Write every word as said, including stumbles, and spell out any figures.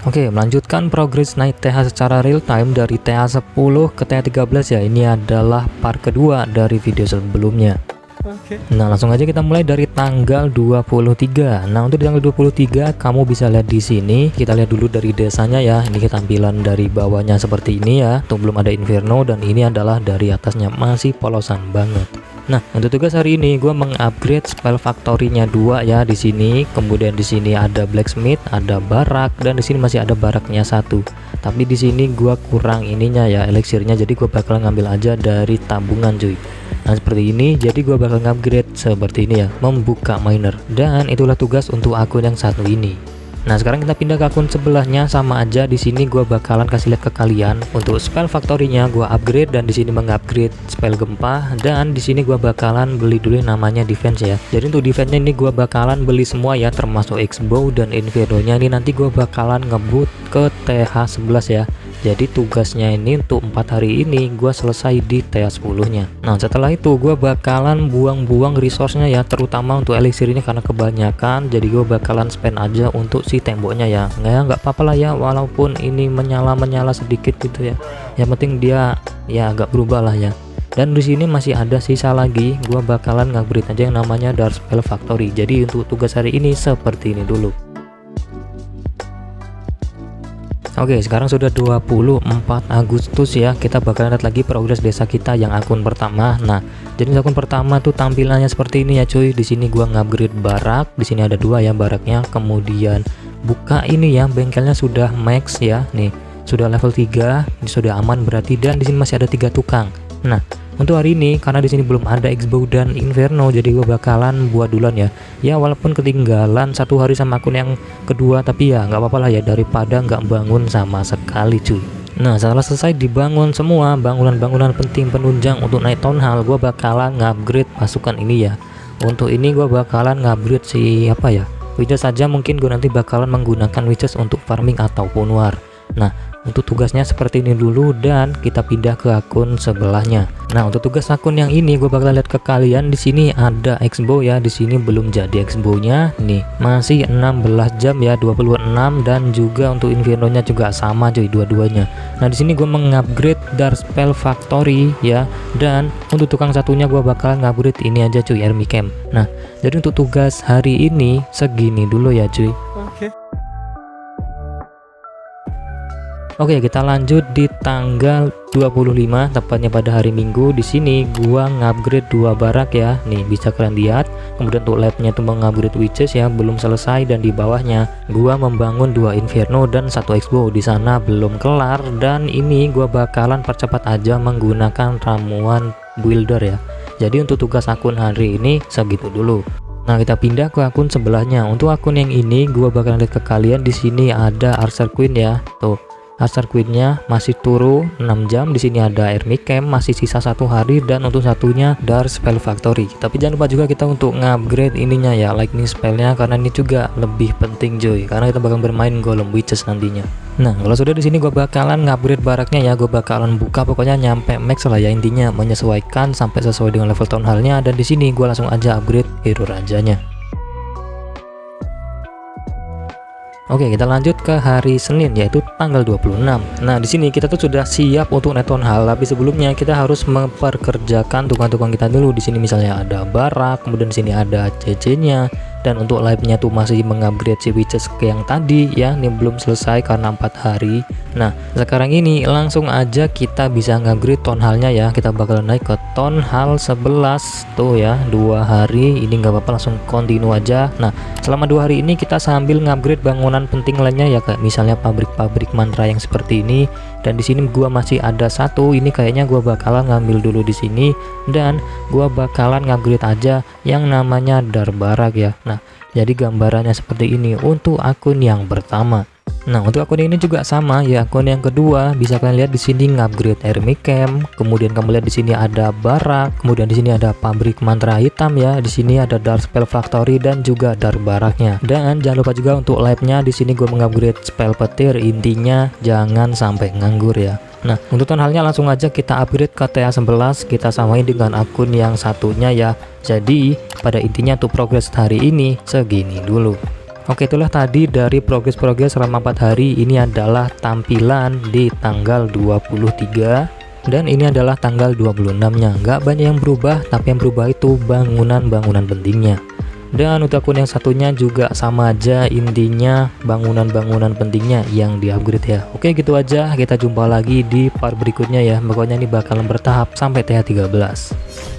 Oke, melanjutkan progres naik T H secara real time dari T H sepuluh ke T H tiga belas ya. Ini adalah part kedua dari video sebelumnya. Oke. Nah, langsung aja kita mulai dari tanggal dua puluh tiga. Nah, untuk di tanggal dua puluh tiga kamu bisa lihat di sini. Kita lihat dulu dari desanya ya. Ini tampilan dari bawahnya seperti ini ya. Tuh belum ada Inferno dan ini adalah dari atasnya masih polosan banget. Nah, untuk tugas hari ini gue mengupgrade spell factory-nya dua ya di sini. Kemudian di sini ada blacksmith, ada barak, dan di sini masih ada baraknya satu. Tapi di sini gue kurang ininya ya, elixirnya. Jadi gue bakal ngambil aja dari tabungan cuy. Nah, seperti ini. Jadi gue bakal upgrade seperti ini ya, membuka miner. Dan itulah tugas untuk akun yang satu ini. Nah, sekarang kita pindah ke akun sebelahnya. Sama aja di sini gue bakalan kasih lihat ke kalian untuk spell factory-nya gue upgrade, dan di sini mengupgrade spell gempa, dan di sini gue bakalan beli dulu yang namanya defense ya. Jadi untuk defense-nya ini gue bakalan beli semua ya, termasuk X-bow dan Inferno-nya ini nanti gue bakalan ngebut ke T H sebelas ya. Jadi tugasnya ini untuk empat hari ini gue selesai di T H sepuluh-nya. Nah, setelah itu gue bakalan buang-buang resource-nya ya, terutama untuk elixir ini karena kebanyakan. Jadi gue bakalan spend aja untuk si temboknya ya. Nggak nggak apa-apa lah ya, walaupun ini menyala-menyala sedikit gitu ya. Yang penting dia ya agak berubah lah ya. Dan di sini masih ada sisa lagi. Gue bakalan ngupgrade aja yang namanya Dark Spell Factory. Jadi untuk tugas hari ini seperti ini dulu. Oke, sekarang sudah dua puluh empat Agustus ya. Kita bakal lihat lagi progres desa kita yang akun pertama. Nah, jadi akun pertama tuh tampilannya seperti ini ya cuy. Di sini gua ngupgrade barak. Di sini ada dua ya baraknya. Kemudian buka ini ya, bengkelnya sudah max ya. Nih, sudah level tiga. Ini sudah aman berarti, dan di sini masih ada tiga tukang. Nah, untuk hari ini karena di sini belum ada X-bow dan Inferno, jadi gue bakalan buat duluan ya. Ya walaupun ketinggalan satu hari sama akun yang kedua, tapi ya nggak apa-apa lah ya, daripada nggak bangun sama sekali cuy. Nah, setelah selesai dibangun semua bangunan-bangunan penting penunjang untuk naik town hall, gue bakalan ngupgrade pasukan ini ya. Untuk ini gue bakalan ngupgrade si apa ya, witches saja. Mungkin gue nanti bakalan menggunakan witches untuk farming ataupun war. Nah, untuk tugasnya seperti ini dulu, dan kita pindah ke akun sebelahnya. Nah, untuk tugas akun yang ini gue bakal lihat ke kalian. Di sini ada X-bow ya, di sini belum jadi X-bow-nya. Nih, masih enam belas jam ya, dua puluh enam, dan juga untuk Inferno-nya juga sama cuy, dua-duanya. Nah, di sini gue mengupgrade Dark Spell Factory ya, dan untuk tukang satunya gue bakal ngupgrade ini aja cuy, Army Camp. Nah, jadi untuk tugas hari ini segini dulu ya cuy. Oke. Oke, kita lanjut di tanggal dua puluh lima, tepatnya pada hari Minggu. Di sini gua ngupgrade dua barak ya. Nih, bisa kalian lihat. Kemudian untuk labnya tuh mengupgrade witches ya, belum selesai, dan di bawahnya gua membangun dua Inferno dan satu X-bow. Di sana belum kelar, dan ini gua bakalan percepat aja menggunakan ramuan builder ya. Jadi untuk tugas akun hari ini segitu dulu. Nah, kita pindah ke akun sebelahnya. Untuk akun yang ini gua bakalan lihat ke kalian. Di sini ada Archer Queen ya. Tuh, Archer Queen-nya masih turu enam jam. Di sini ada Army Camp, masih sisa satu hari, dan untuk satunya Dark Spell Factory. Tapi jangan lupa juga kita untuk ngupgrade ininya ya, lightning spell-nya, karena ini juga lebih penting joy, karena kita bakal bermain golem witches nantinya. Nah, kalau sudah di sini gue bakalan ngupgrade baraknya ya, gue bakalan buka pokoknya nyampe max lah ya, intinya menyesuaikan sampai sesuai dengan level town hall-nya. Dan di sini gue langsung aja upgrade hero rajanya. Oke, kita lanjut ke hari Senin, yaitu tanggal dua puluh enam. Nah, di sini kita tuh sudah siap untuk naik town hall, tapi sebelumnya kita harus memperkerjakan tukang-tukang kita dulu. Di sini misalnya ada barak, kemudian di sini ada C C-nya, dan untuk live-nya tuh masih mengupgrade si witches ke yang tadi ya. Ini belum selesai karena empat hari. Nah, sekarang ini langsung aja kita bisa ngupgrade town hall-nya ya. Kita bakal naik ke town hall sebelas tuh ya, dua hari. Ini nggak apa-apa, langsung continue aja. Nah, selama dua hari ini kita sambil ngupgrade bangunan penting lainnya ya, kayak misalnya pabrik-pabrik mantra yang seperti ini. Dan di sini gua masih ada satu, ini kayaknya gua bakalan ngambil dulu di sini, dan gua bakalan ngupgrade aja yang namanya Darbarak ya. Nah, jadi gambarannya seperti ini untuk akun yang pertama. Nah, untuk akun ini juga sama ya, akun yang kedua bisa kalian lihat di sini ngupgrade Army Camp, kemudian kamu lihat di sini ada barak, kemudian di sini ada pabrik mantra hitam ya, di sini ada Dark Spell Factory dan juga Dark Baraknya. Dan jangan lupa juga untuk live-nya di sini gue mengupgrade spell petir, intinya jangan sampai nganggur ya. Nah, untuk town hall-nya langsung aja kita upgrade ke T H sebelas, kita samain dengan akun yang satunya ya. Jadi pada intinya untuk progres hari ini segini dulu. Oke, itulah tadi dari progres-progres selama empat hari. Ini adalah tampilan di tanggal dua puluh tiga dan ini adalah tanggal dua puluh enam nya. Nggak banyak yang berubah, tapi yang berubah itu bangunan-bangunan pentingnya. Dan untuk akun yang satunya juga sama aja, intinya bangunan-bangunan pentingnya yang di-upgrade ya. Oke, gitu aja, kita jumpa lagi di part berikutnya ya. Pokoknya ini bakalan bertahap sampai T H tiga belas.